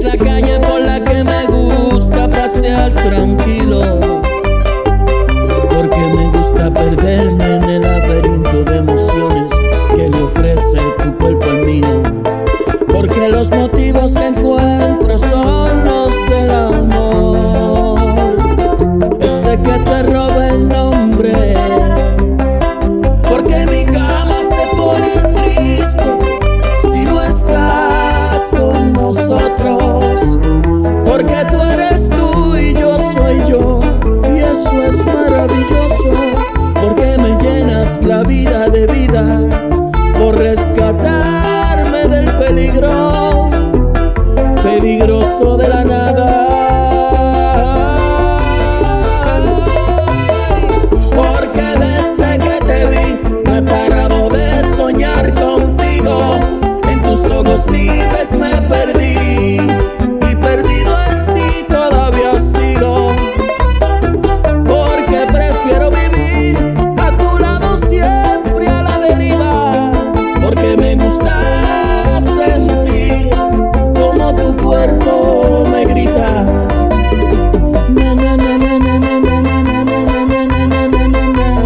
la calle por la que me gusta pasear tranquilo, porque me gusta perderme en el laberinto de emociones que le ofrece tu cuerpo al mío, porque los motivos que encuentro son los del amor, ese que te roba el nombre, porque mi cama se pone triste si no estás con nosotros, porque tú eres tú y yo soy yo, y eso es maravilloso, porque me llenas la vida de vida por rescatarme del peligro peligroso de la nada. Porque desde que te vi no he parado de soñar contigo, en tus ojos libres me perdí y perdido en ti todavía sigo, porque prefiero vivir a tu lado siempre a la deriva, porque me gusta sentir como tu cuerpo me grita. Na, na, na, na, na, na, na, na, na, na, na, na, na, na, na,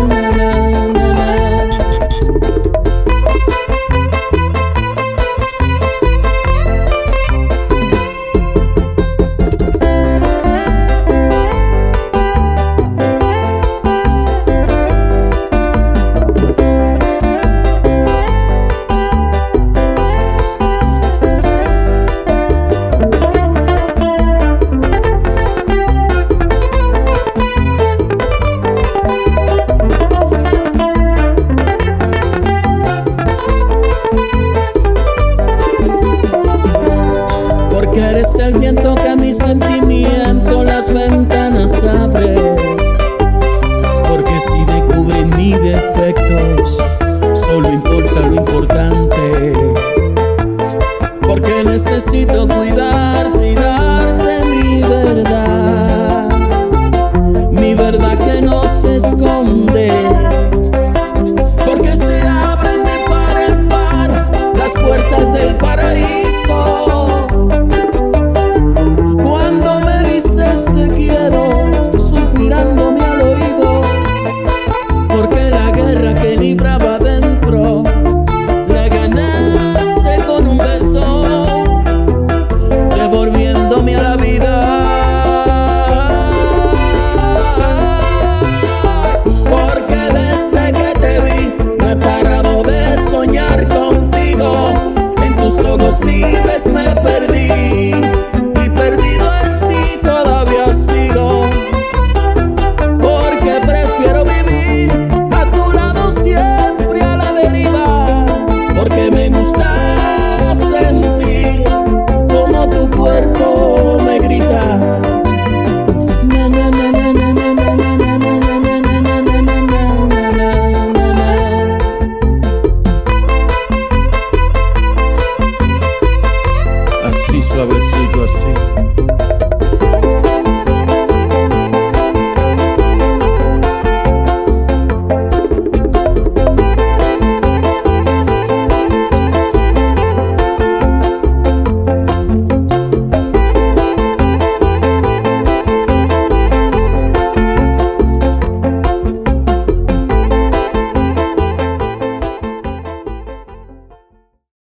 porque eres el viento que a mi sentimiento las ventanas abres, porque si descubres mis defectos